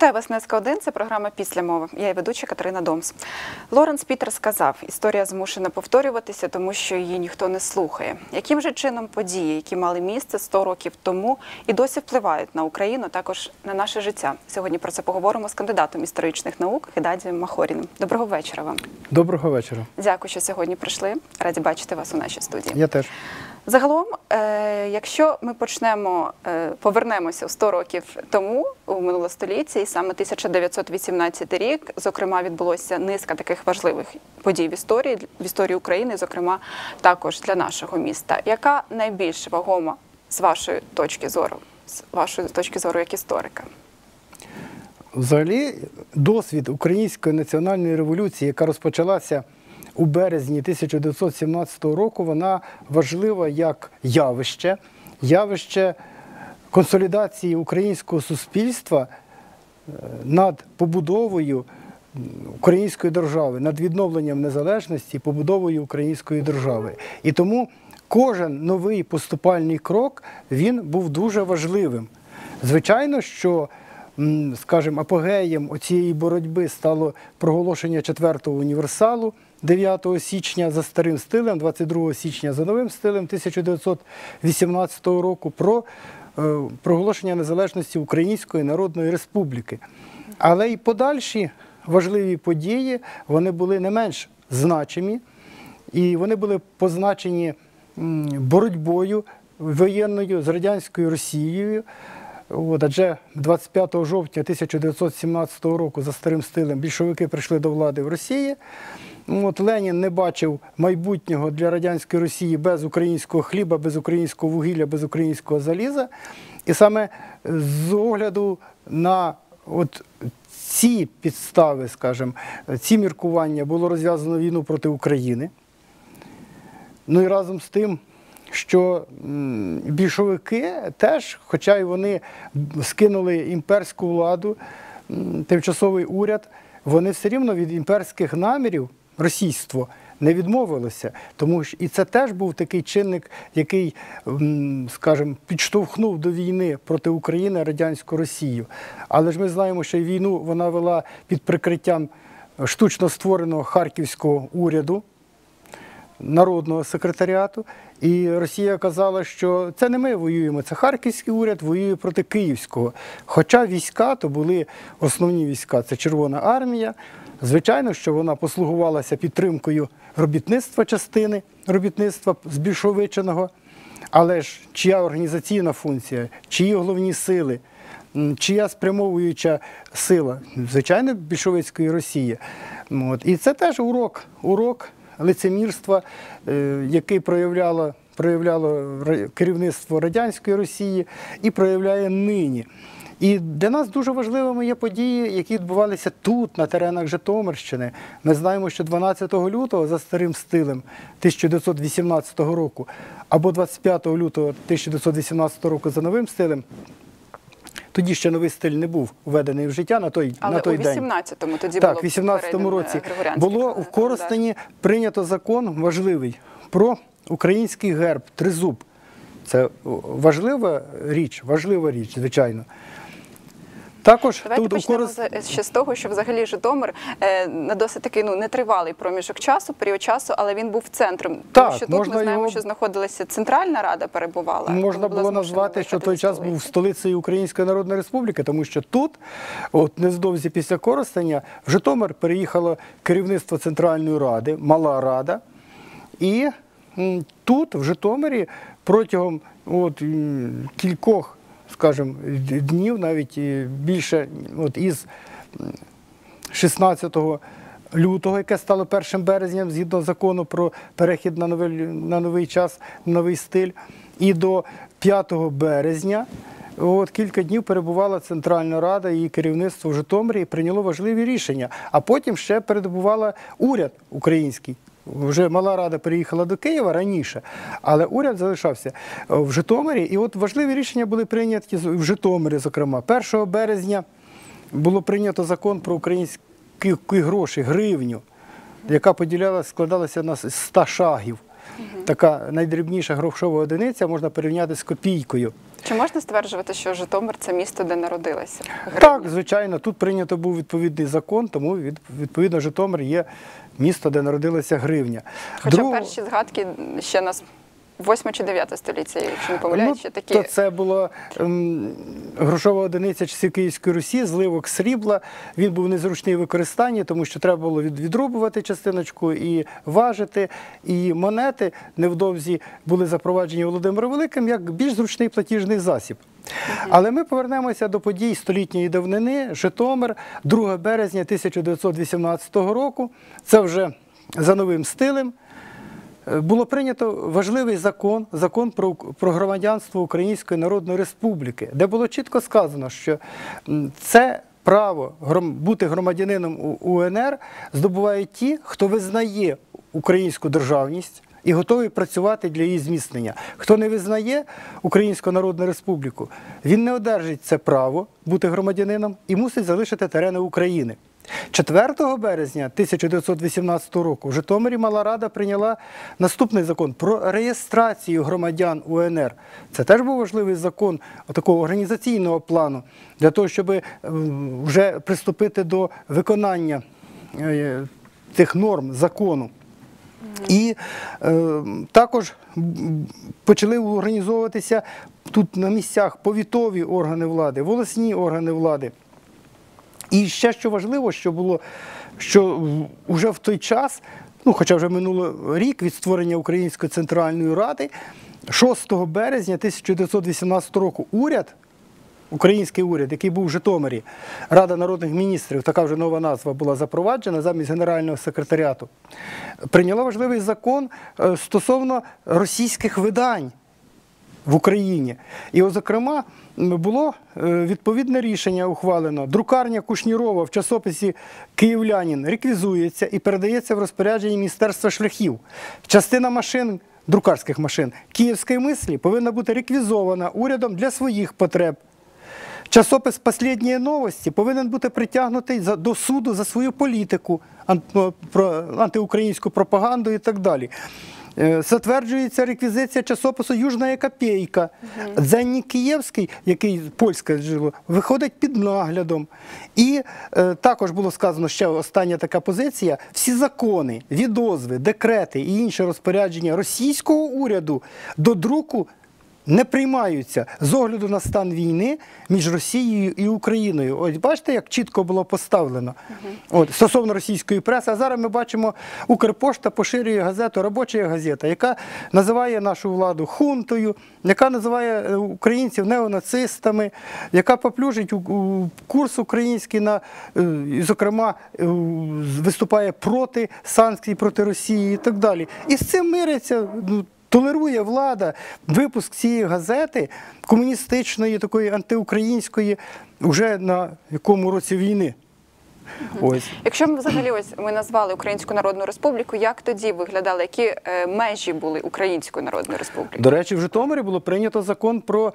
Вітаю вас на СК1, це програма «Після мови». Я її ведуча Катерина Домс. Лоренс Пітер сказав, історія змушена повторюватися, тому що її ніхто не слухає. Яким же чином події, які мали місце 100 років тому, і досі впливають на Україну, також на наше життя? Сьогодні про це поговоримо з кандидатом історичних наук Геннадієм Махоріним. Доброго вечора вам. Доброго вечора. Дякую, що сьогодні прийшли. Раді бачити вас у нашій студії. Я теж. Загалом, якщо ми повернемося 100 років тому, у минуле століття, і саме 1918 рік, зокрема, відбулося низка таких важливих подій в історії України, зокрема, також для нашого міста. Яка найбільш вагома з вашої точки зору як історика? Взагалі, досвід Української національної революції, яка розпочалася у березні 1917 року, вона важлива як явище консолідації українського суспільства над побудовою української держави, над відновленням незалежності і побудовою української держави. І тому кожен новий поступальний крок, він був дуже важливим. Звичайно, що, скажімо, апогеєм цієї боротьби стало проголошення 4-го універсалу 9 січня за старим стилем, 22 січня за новим стилем 1918 року про проголошення незалежності Української Народної Республіки. Але й подальші важливі події, вони були не менш значимі, і вони були позначені боротьбою воєнною з радянською Росією. Адже 25 жовтня 1917 року за старим стилем більшовики прийшли до влади в Росії. Ленін не бачив майбутнього для радянської Росії без українського хліба, без українського вугілля, без українського заліза. І саме з огляду на ці підстави, скажімо, ці міркування було розв'язано війну проти України. Ну і разом з тим, що більшовики теж, хоча й вони скинули імперську владу, тимчасовий уряд, вони все рівно від імперських намірів, російство, не відмовилося. Тому що і це теж був такий чинник, який, скажімо, підштовхнув до війни проти України радянську Росію. Але ж ми знаємо, що і війну вона вела під прикриттям штучно створеного харківського уряду, народного секретаріату. І Росія казала, що це не ми воюємо, це харківський уряд воює проти київського. Хоча війська, то були основні війська, це Червона армія. Звичайно, що вона послугувалася підтримкою робітництва частини, робітництва збільшовиченого. Але ж чия організаційна функція, чиї головні сили, чия спрямовуюча сила? Звичайно, більшовицької Росії. І це теж урок лицемірства, який проявляло керівництво радянської Росії і проявляє нині. І для нас дуже важливими є події, які відбувалися тут, на теренах Житомирщини. Ми знаємо, що 12 лютого за старим стилем 1918 року або 25 лютого 1918 року за новим стилем, тоді ще новий стиль не був введений в життя на той день. Але у 18-му тоді було. Так, в 18-му році було у Коростені прийнято закон важливий про український герб, тризуб. Це важлива річ, звичайно. Також давайте почнемо ще з того, що взагалі Житомир на досить такий нетривалий проміжок часу, період часу, але він був центром. Тому що тут ми знаємо, що знаходилася Центральна Рада, перебувала. Можна було назвати, що той час був столицею Української Народної Республіки, тому що тут, нездовзі після Коростеня, в Житомир переїхало керівництво Центральної Ради, Мала Рада, і тут, в Житомирі, протягом кількох, скажімо, днів, навіть більше, із 16 лютого, яке стало 1 березням, згідно закону про перехід на новий час, новий стиль, і до 5 березня, кілька днів перебувала Центральна Рада і керівництво в Житомирі і прийняло важливі рішення. А потім ще перебувала уряд український. Вже Мала Рада переїхала до Києва раніше, але уряд залишався в Житомирі. І важливі рішення були прийняті в Житомирі, зокрема. 1 березня було прийнято закон про українські гроші, гривню, яка складалася на 100 шагів. Така найдрібніша грошова одиниця можна порівняти з копійкою. Чи можна стверджувати, що Житомир – це місто, де народилася гривня? Так, звичайно, тут прийнято був відповідний закон, тому відповідно Житомир є місто, де народилася гривня. Хоча перші згадки ще нас 8 чи 9 століття, якщо не помиляюсь, ще такі. То це була грошова одиниця часів Київської Русі, зливок срібла. Він був незручний в використанні, тому що треба було відрубувати частиночку і важити. І монети невдовзі були запроваджені Володимиром Великим як більш зручний платіжний засіб. Але ми повернемося до подій столітньої давнини. Житомир, 2 березня 1918 року. Це вже за новим стилем. Було прийнято важливий закон про громадянство Української Народної Республіки, де було чітко сказано, що це право бути громадянином УНР здобувають ті, хто визнає українську державність і готовий працювати для її зміцнення. Хто не визнає Українську Народну Республіку, він не одержить це право бути громадянином і мусить залишити терени України. 4 березня 1918 року в Житомирі Мала Рада прийняла наступний закон про реєстрацію громадян УНР. Це теж був важливий закон такого організаційного плану, для того, щоб вже приступити до виконання цих норм закону. І також почали організовуватися тут на місцях повітові органи влади, волосні органи влади. І ще що важливо, що було, що вже в той час, хоча вже минуло рік від створення Української Центральної Ради, 6 березня 1918 року український уряд, який був в Житомирі, Рада народних міністрів, така вже нова назва була запроваджена замість Генерального секретаріату, прийняла важливий закон стосовно російських видань в Україні. І, зокрема, було відповідне рішення ухвалено. Друкарня Кушнірова в часописі «Київлянин» реквізується і передається в розпорядження Міністерства шляхів. Частина машин, друкарських машин «Київської мислі» повинна бути реквізована урядом для своїх потреб. Часопис «Последні новості» повинен бути притягнутий до суду за свою політику, антиукраїнську пропаганду і так далі. Затверджується реквізиція часопису «Южна копійка». Дзенник Київський, який польське жило, виходить під наглядом. І також було сказано, ще остання така позиція, всі закони, відозви, декрети і інші розпорядження російського уряду до друку не приймаються з огляду на стан війни між Росією і Україною. Ось бачите, як чітко було поставлено стосовно російської преси. А зараз ми бачимо, Укрпошта поширює газету «Робоча газета», яка називає нашу владу хунтою, яка називає українців неонацистами, яка поплюжить курс український, зокрема, виступає проти санкцій проти Росії і так далі. І з цим мириться, толерує влада випуск цієї газети, комуністичної, такої антиукраїнської, вже на якому році війни. Ось. Якщо ми взагалі ми назвали Українську Народну Республіку, як тоді виглядали, які межі були Української Народної Республіки? До речі, в Житомирі було прийнято закон про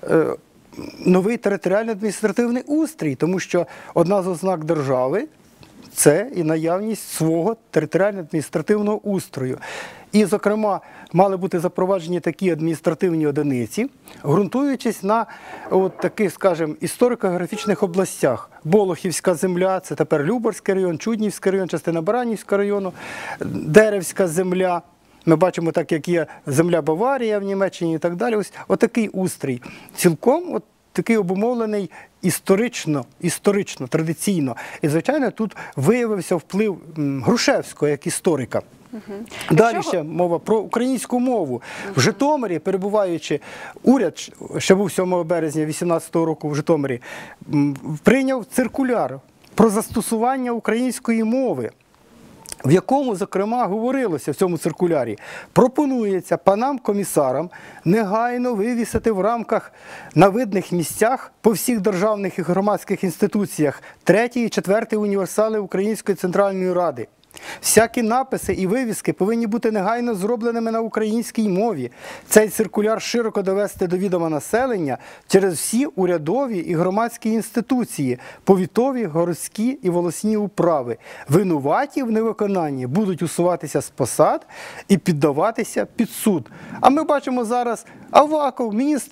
новий територіально-адміністративний устрій, тому що одна з ознак держави – це і наявність свого територіально-адміністративного устрою. І, зокрема, мали бути запроваджені такі адміністративні одиниці, ґрунтуючись на таких, скажімо, історико-географічних областях. Болохівська земля, це тепер Любарський район, Чуднівський район, частина Баранівського району, Деревська земля. Ми бачимо, так як є земля Баварія в Німеччині і так далі. Ось отакий устрій. Цілком такий обумовлений історично, традиційно. І, звичайно, тут виявився вплив Грушевського як історика. Далі ще мова про українську мову. В Житомирі, перебуваючи, уряд, ще був 7 березня 2018 року в Житомирі, прийняв циркуляр про застосування української мови, в якому, зокрема, говорилося в цьому циркулярі, пропонується панам-комісарам негайно вивісити в рамках на видних місцях по всіх державних і громадських інституціях 3-й і 4-й універсали Української Центральної Ради. Всякі написи і вивіски повинні бути негайно зробленими на українській мові. Цей циркуляр широко довести до відома населення через всі урядові і громадські інституції, повітові, городські і волосні управи. Винуваті в невиконанні будуть усуватися з посад і піддаватися під суд. А ми бачимо зараз Аваков, міністр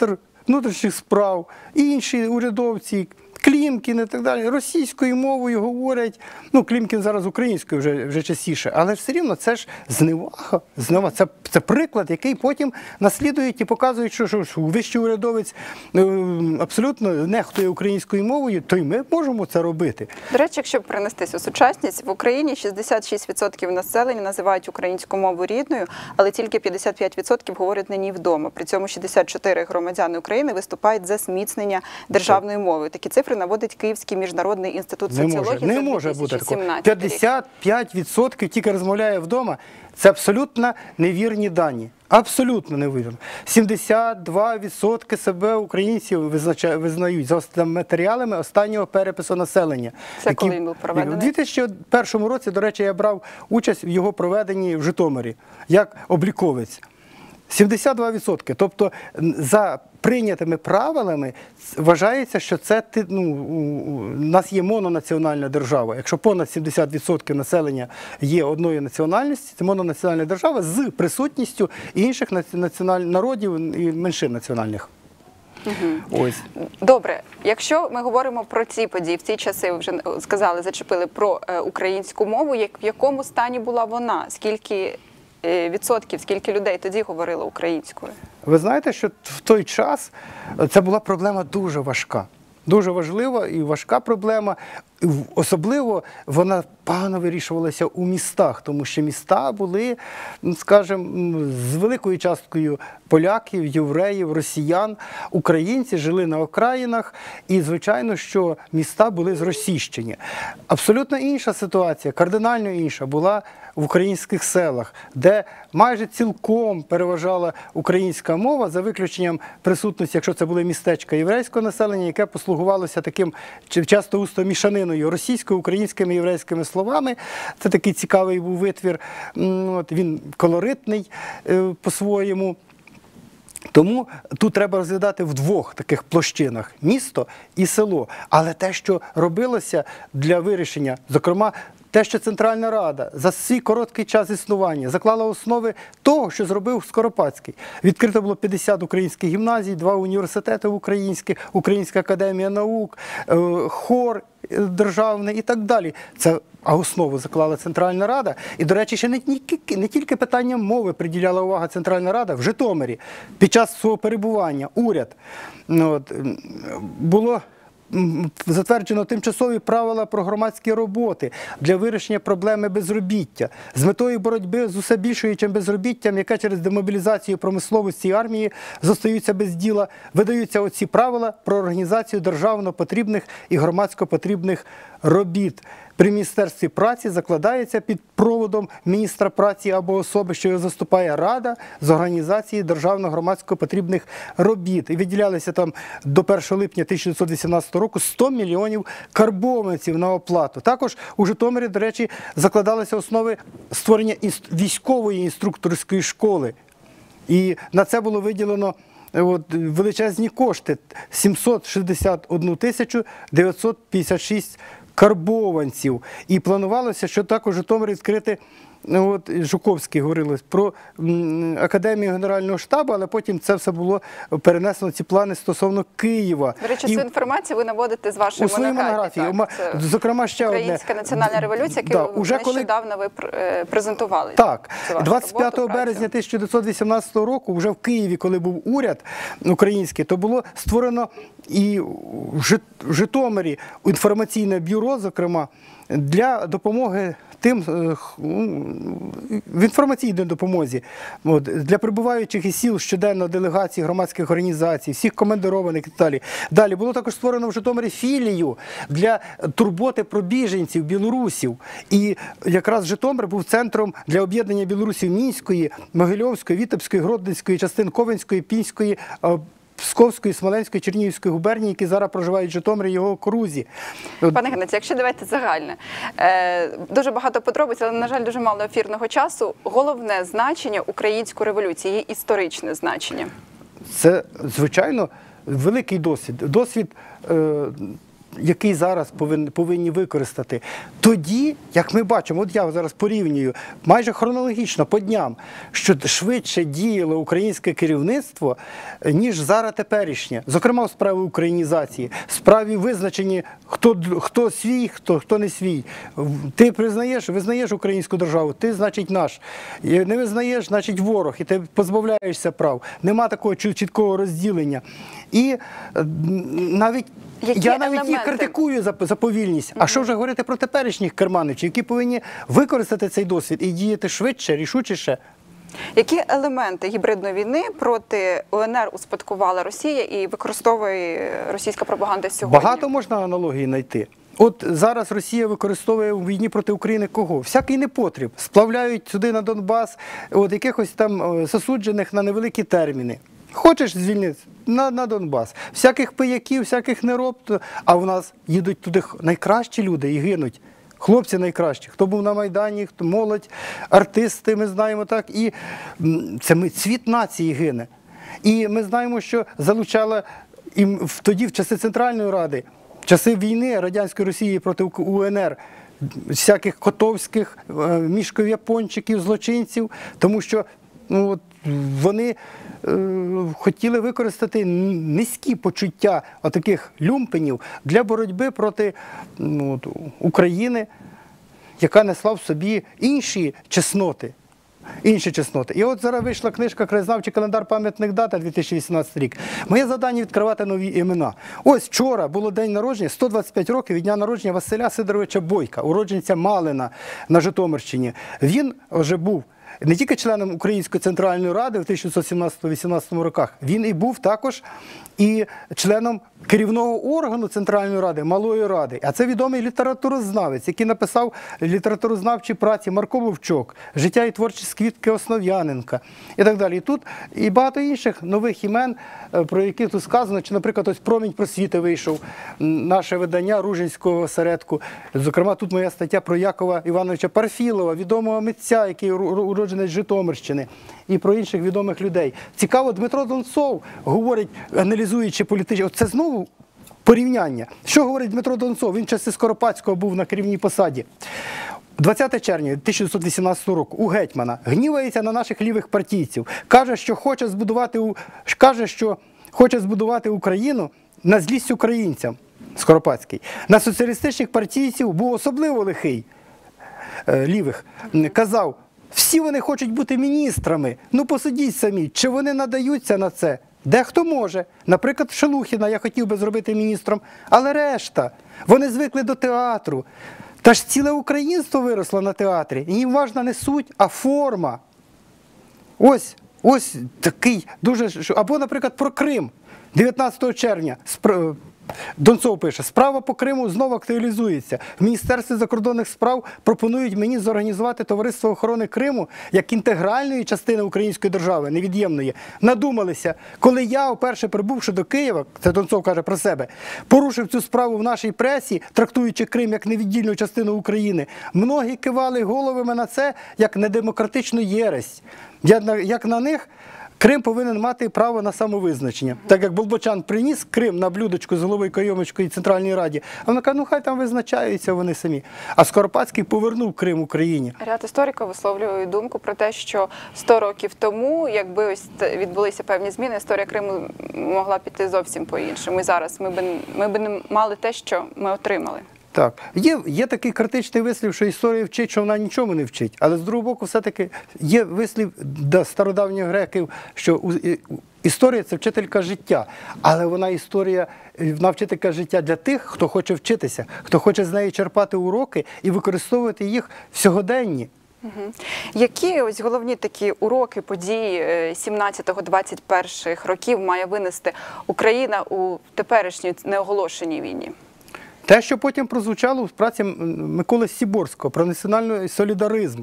внутрішніх справ, інші урядовці, Клімкін і так далі, російською мовою говорять, ну, Клімкін зараз українською вже частіше, але все рівно це ж зневага. Це приклад, який потім наслідують і показують, що вищий урядовець абсолютно нехтує українською мовою, то й ми можемо це робити. До речі, якщо перенестись у сучасність, в Україні 66% населення називають українську мову рідною, але тільки 55% говорять на ній вдома. При цьому 64 громадяни України виступають за зміцнення державної мови. Такі цифри наводить Київський міжнародний інститут соціології Не за може бути такого. 2017 рік. 55% тільки розмовляє вдома. Це абсолютно невірні дані. Абсолютно невірно. 72% себе українці визнають за матеріалами останнього перепису населення. Це коли він був проведений? У 2001 році, до речі, я брав участь в його проведенні в Житомирі, як обліковець. 72%. Тобто за прийнятими правилами вважається, що це у нас є мононаціональна держава. Якщо понад 70% населення є одної національності, це мононаціональна держава з присутністю інших народів і меншин національних. Ось. Добре, якщо ми говоримо про ці події, в ці часи, ви вже сказали, зачепили про українську мову, в якому стані була вона? Скільки відсотків, скільки людей тоді говорило українською? Ви знаєте, що в той час це була проблема дуже важка. Дуже важлива і важка проблема. Особливо вона погано вирішувалася у містах, тому що міста були, скажімо, з великою часткою поляків, євреїв, росіян. Українці жили на окраїнах і, звичайно, що міста були зросійщені. Абсолютно інша ситуація, кардинально інша, була в українських селах, де майже цілком переважала українська мова, за виключенням присутності, якщо це були містечка єврейського населення, яке послугувалося таким часто-густо мішаниною російсько-українськими єврейськими словами. Це такий цікавий був витвір, він колоритний по-своєму. Тому тут треба розглядати в двох таких площинах – місто і село. Але те, що робилося для вирішення, зокрема, те, що Центральна Рада за свій короткий час існування заклала основи того, що зробив Скоропадський. Відкрито було 50 українських гімназій, 2 університети українські, Українська академія наук, хор державний і так далі. А основу заклала Центральна Рада. І, до речі, ще не тільки питанням мови приділяла увага Центральна Рада. В Житомирі під час свого перебування уряд було затверджено тимчасові правила про громадські роботи для вирішення проблеми безробіття з метою боротьби з усе більшуючим безробіттям, яке через демобілізацію промисловості і армії зостаються без діла, видаються оці правила про організацію державно потрібних і громадсько потрібних робіт. При Міністерстві праці закладається під проводом міністра праці або особи, що його заступає Рада з організації державно-громадсько потрібних робіт. І виділялися там до 1 липня 1918 року 100 мільйонів карбованців на оплату. Також у Житомирі, до речі, закладалися основи створення військової інструкторської школи. І на це було виділено величезні кошти – 761 тисячу 956 карбованців. І планувалося, що також Житомир відкрити, Жуковський говорили про Академію Генерального штабу, але потім це все було перенесено, ці плани стосовно Києва. До речі, цю інформацію ви наводите з вашої монографії. Зокрема, ще одне. Українська національна революція, яку нещодавно ви презентували. Так. 25 березня 1918 року, вже в Києві, коли був уряд український, то було створено і в Житомирі інформаційне бюро, зокрема, для допомоги тим, в інформаційній допомозі, для прибуваючих із сіл щоденно делегацій, громадських організацій, всіх командированих і так далі. Далі було також створено в Житомирі філію для турботи про біженців, білорусів. І якраз Житомир був центром для об'єднання білорусів Мінської, Могильовської, Вітебської, Гродненської, частин Ковенської, Пінської, Псковської, Смоленської, Чернігівської губернії, які зараз проживають в Житомирі і його окрузі. Пане Геннадію, якщо давайте загальне. Дуже багато подробиць, але, на жаль, дуже мало ефірного часу. Головне значення української революції, її історичне значення. Це, звичайно, великий досвід. Досвід який зараз повинні використати. Тоді, як ми бачимо, от я зараз порівнюю, майже хронологічно, по дням, що швидше діяло українське керівництво, ніж зараз теперішнє. Зокрема, в справі українізації, в справі визначення, хто свій, хто не свій. Ти визнаєш українську державу, ти, значить, наш. Не визнаєш, значить, ворог, і ти позбавляєшся прав. Нема такого чіткого розділення. І навіть я навіть їх критикую за повільність. А що вже говорити про теперішніх керманичів, які повинні використати цей досвід і діяти швидше, рішучіше? Які елементи гібридної війни проти УНР успадкувала Росія і використовує російська пропаганда сьогодні? Багато можна аналогії знайти. От зараз Росія використовує у війні проти України кого? Всякий непотріб. Сплавляють сюди на Донбас от якихось там засуджених на невеликі терміни. Хочеш звільнити? На Донбас. Всяких пияків, всяких нероб. А в нас їдуть туди найкращі люди і гинуть. Хлопці найкращі. Хто був на Майдані, хто молодь, артисти, ми знаємо так. І це цвіт нації гине. І ми знаємо, що залучала тоді, в часи Центральної Ради, в часи війни Радянської Росії проти УНР, всяких котовських, мішков-япончиків, злочинців, тому що вони хотіли використати низькі почуття таких люмпенів для боротьби проти України, яка несла в собі інші чесноти. І от зараз вийшла книжка «Краєзнавчий календар пам'ятних дат» 2018 рік. Моє завдання – відкривати нові імена. Ось вчора було день народження, 125 років від дня народження Василя Сидоровича Бойка, уродженця Малина на Житомирщині. Він вже був не тільки членом Української Центральної Ради в 1917-18 роках, він і був також і членом керівного органу Центральної Ради, Малої Ради. А це відомий літературознавець, який написав літературознавчі праці Марко Вовчок, «Життя і творчість Квітки Основ'яненка» і так далі. І тут і багато інших нових імен, про яких тут сказано, чи, наприклад, ось «Промінь просвіти» вийшов, наше видання Ружинського осередку. Зокрема, тут моя стаття про Якова Івановича Парфілова, відомого митця, який уродженець Житомирщини, і про інших відомих людей. Цікаво, Дмитро Донцов говорить, аналізуючи політичні... Це знову порівняння. Що говорить Дмитро Донцов? Він в часи Скоропадського був на керівній посаді. 20 червня 1918 року у гетьмана гнівається на наших лівих партійців. Каже, що хоче збудувати Україну на злість українцям. Скоропадський. На соціалістичних партійців був особливо лихий, лівих. Казав, всі вони хочуть бути міністрами. Ну посудіть самі, чи вони надаються на це? Дехто може. Наприклад, Шелухіна я хотів би зробити міністром, але решта, вони звикли до театру. Та ж ціле українство виросло на театрі. І їм важна не суть, а форма. Ось такий дуже... Або, наприклад, про Крим. 19 червня Донцов пише, справа по Криму знову актуалізується. В Міністерстві закордонних справ пропонують мені зорганізувати Товариство охорони Криму як інтегральної частини української держави, невід'ємної. Надумалися, коли я, вперше прибувши до Києва, це Донцов каже про себе, порушив цю справу в нашій пресі, трактуючи Крим як невіддільну частину України, многі кивали головами на це як недемократичну єресь. Як на них Крим повинен мати право на самовизначення. Так як Болбочан приніс Крим на блюдечку з головою Кайомицької Центральній Раді, а вона каже, ну хай там визначаються вони самі. А Скоропадський повернув Крим Україні. Ряд істориків висловлює думку про те, що 100 років тому, якби ось відбулися певні зміни, історія Криму могла піти зовсім по-іншому. І зараз ми б не мали те, що ми отримали. Так. Є такий критичний вислів, що історія вчить, що вона нічому не вчить. Але з другого боку, все-таки є вислів стародавніх греків, що історія – це вчителька життя. Але вона вчителька життя для тих, хто хоче вчитися, хто хоче з неї черпати уроки і використовувати їх в сьогоденні. Угу. Які ось головні такі уроки, події 17-21 років має винести Україна у теперішній неоголошеній війні? Те, що потім прозвучало в праці Миколи Сіборського про національний солідаризм.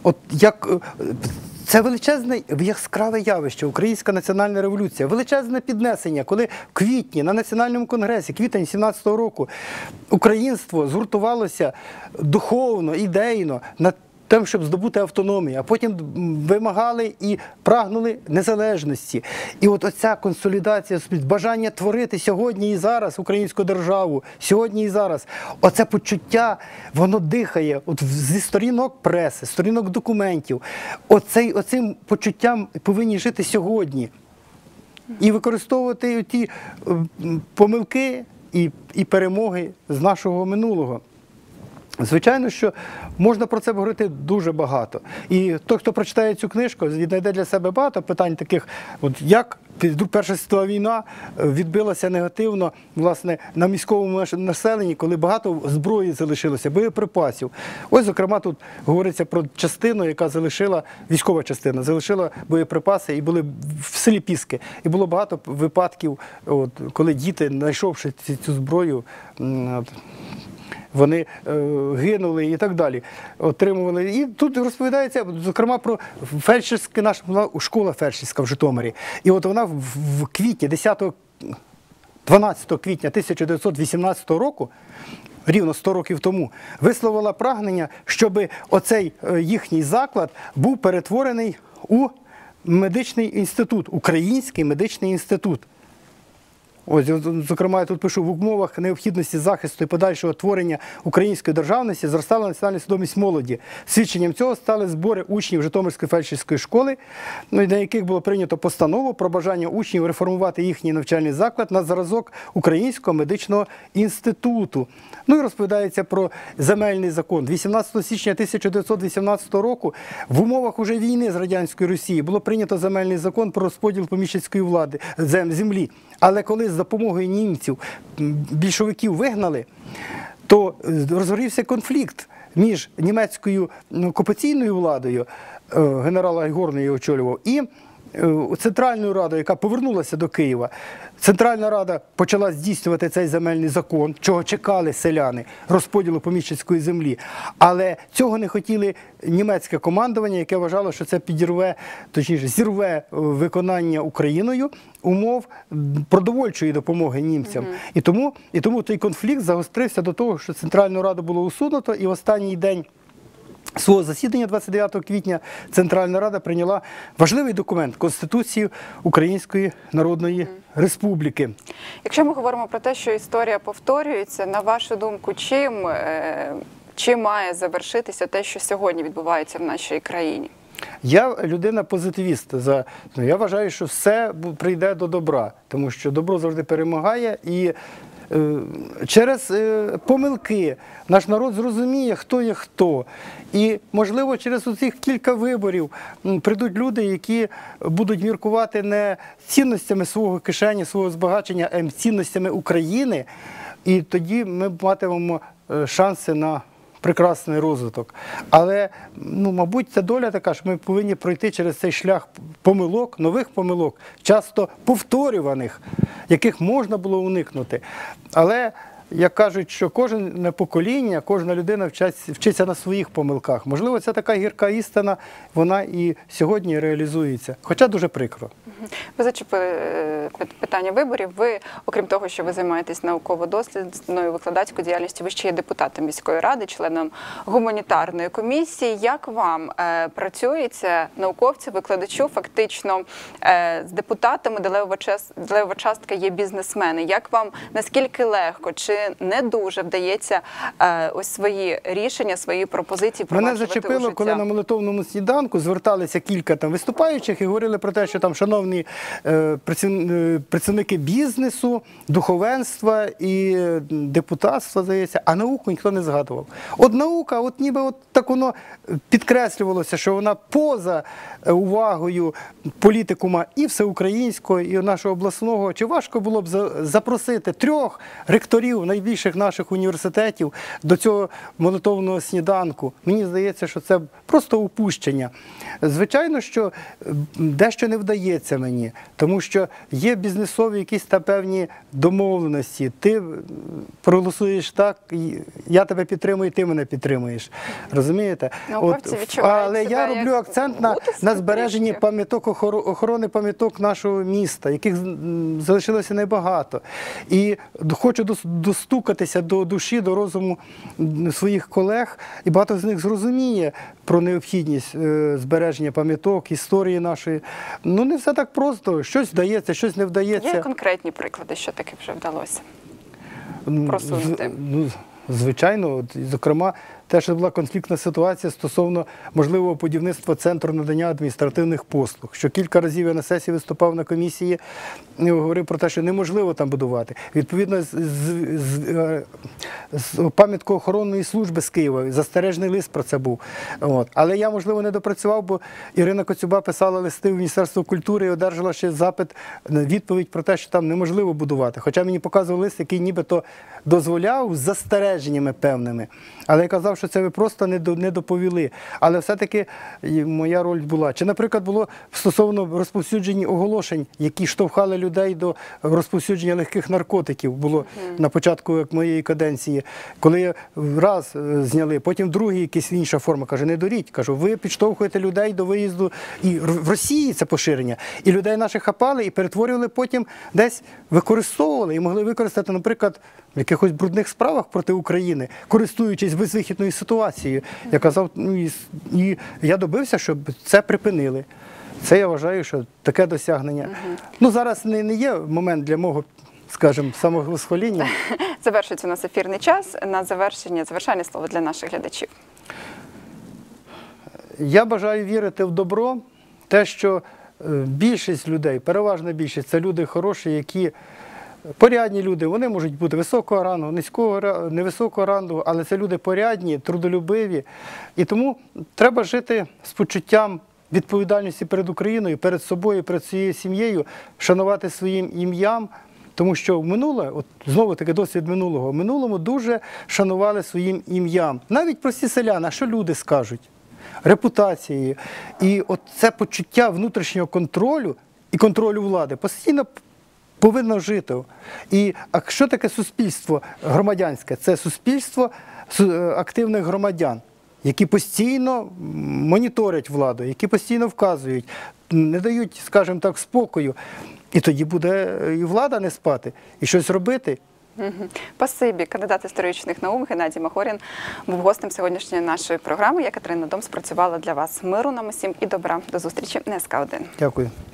Це величезне яскраве явище, Українська національна революція, величезне піднесення, коли в квітні на Національному конгресі, квітень 17-го року, українство згуртувалося духовно, ідейно тим, щоб здобути автономію, а потім вимагали і прагнули незалежності. І от оця консолідація, бажання творити сьогодні і зараз українську державу, сьогодні і зараз, оце почуття, воно дихає от зі сторінок преси, сторінок документів. Оцим почуттям повинні жити сьогодні. І використовувати ті помилки і перемоги з нашого минулого. Звичайно, що можна про це говорити дуже багато. І той, хто прочитає цю книжку, знайде для себе багато питань таких, от як Перша світова війна відбилася негативно, власне, на міському населенні, коли багато зброї залишилося, боєприпасів. Ось, зокрема, тут говориться про частину, яка залишила, військова частина, залишила боєприпаси і були в селі Піски. І було багато випадків, от, коли діти, знайшовши цю зброю, вони гинули і так далі, отримували. І тут розповідається, зокрема, про фельдшерська, наша школа фельдшерська в Житомирі. І от вона в квітні, 12 квітня 1918 року, рівно 100 років тому, висловила прагнення, щоб оцей їхній заклад був перетворений у медичний інститут, Український медичний інститут. Ось, зокрема, я тут пишу, в умовах необхідності захисту і подальшого творення української державності зростала національна свідомість молоді. Свідченням цього стали збори учнів Житомирської фельдшерської школи, на яких було прийнято постанову про бажання учнів реформувати їхній навчальний заклад на зразок Українського медичного інституту. Ну і розповідається про земельний закон. 18 січня 1918 року в умовах уже війни з Радянською Росією було прийнято земельний закон про розподіл поміщицької влади, землі. Але коли з допомогою німців більшовиків вигнали, то розгорівся конфлікт між німецькою окупаційною владою, генерал Айгорний її очолював, і Центральною Радою, яка повернулася до Києва. Центральна Рада почала здійснювати цей земельний закон, чого чекали селяни, розподілу поміщицької землі. Але цього не хотіли німецьке командування, яке вважало, що це підірве, точніше, зірве виконання Україною умов продовольчої допомоги німцям. І тому той конфлікт загострився до того, що Центральну Раду було усунуто, і в останній день свого засідання 29 квітня Центральна Рада прийняла важливий документ – Конституцію Української Народної Республіки. Якщо ми говоримо про те, що історія повторюється, на вашу думку, чим має завершитися те, що сьогодні відбувається в нашій країні? Я людина-позитивіст. Я вважаю, що все прийде до добра, тому що добро завжди перемагає, і через помилки наш народ зрозуміє, хто є хто. І, можливо, через оцих кілька виборів прийдуть люди, які будуть міркувати не цінностями свого кишені, свого збагачення, а цінностями України. І тоді ми матимемо шанси на прекрасний розвиток. Але, мабуть, це доля така, що ми повинні пройти через цей шлях помилок, нових помилок, часто повторюваних, яких можна було уникнути. Але, як кажуть, що кожне покоління, кожна людина вчиться на своїх помилках. Можливо, це така гірка істина, вона і сьогодні реалізується. Хоча дуже прикро. Ви зачепили питання виборів. Ви, окрім того, що ви займаєтесь науково-дослідною викладацькою діяльністю, ви ще є депутатом міської ради, членом гуманітарної комісії. Як вам працюється науковцю, викладачу, фактично з депутатами, де левова частка є бізнесмени? Як вам, наскільки легко, чи не дуже вдається ось свої рішення, свої пропозиції впроваджувати у життя? Мене зачепило, коли на молитовному сніданку зверталися кілька виступаючих і говорили про те, що там шановні працівники бізнесу, духовенства і депутатства, здається, а науку ніхто не згадував. От наука, ніби так воно підкреслювалося, що вона поза увагою політикума і всеукраїнського, і нашого обласного. Чи важко було б запросити 3 ректорів найбільших наших університетів до цього молитовного сніданку? Мені здається, що це просто упущення. Звичайно, що дещо не вдається мені, тому що є бізнесові якісь певні домовленості. Ти проголосуєш так, я тебе підтримую, ти мене підтримуєш. Розумієте? Але я роблю акцент на збереженні пам'яток, охорони пам'яток нашого міста, яких залишилося небагато. І хочу достукатися до душі, до розуму своїх колег, і багато з них зрозуміє про необхідність збереження пам'яток, історії нашої. Ну, не все так просто. Щось вдається, щось не вдається. Є конкретні приклади, що таке вже вдалося Ну, просунути? Звичайно, зокрема, те, що була конфліктна ситуація стосовно можливого будівництва центру надання адміністративних послуг, що кілька разів я на сесії виступав на комісії і говорив про те, що неможливо там будувати. Відповідно, з пам'яткоохоронної служби з Києва застережний лист про це був. От. Але я, можливо, не допрацював, бо Ірина Коцюба писала листи в Міністерство культури і одержала ще запит, відповідь про те, що там неможливо будувати. Хоча мені показував лист, який нібито дозволяв з застереженнями певними. Але я казав, що це ви просто не доповіли. Але все-таки моя роль була. Чи, наприклад, було стосовно розповсюдження оголошень, які штовхали людей до розповсюдження легких наркотиків, було на початку моєї каденції. Коли раз зняли, потім другий якась інша форма, каже, не дуріть. Кажу, ви підштовхуєте людей до виїзду. І в Росії це поширення. І людей наших хапали і перетворювали потім десь, використовували і могли використати, наприклад, в якихось брудних справах проти України, користуючись безвихідною ситуацією. Я казав, і я добився, щоб це припинили. Це, я вважаю, що таке досягнення. Ну, зараз не є момент для мого, скажімо, самовосхваління. Завершується у нас ефірний час. На завершальне слово для наших глядачів. Я бажаю вірити в добро, те, що більшість людей, переважна більшість, це люди хороші, які порядні люди, вони можуть бути високого рангу, невисокого рангу, але це люди порядні, трудолюбиві. І тому треба жити з почуттям відповідальності перед Україною, перед собою, перед своєю сім'єю, шанувати своїм ім'ям, тому що в минуле, от знову таки досвід минулого, в минулому дуже шанували своїм ім'ям. Навіть прості селяни, а що люди скажуть? Репутації. І от це почуття внутрішнього контролю і контролю влади постійно повинно жити. А що таке суспільство громадянське? Це суспільство активних громадян, які постійно моніторять владу, які постійно вказують, не дають, скажімо так, спокою. І тоді буде і влада не спати, і щось робити. Спасибі. Кандидат історичних наук Геннадій Махорін був гостем сьогоднішньої нашої програми. Я, Катерина Домс, працювала для вас. Миру нам усім і добра. До зустрічі на СК1. Дякую.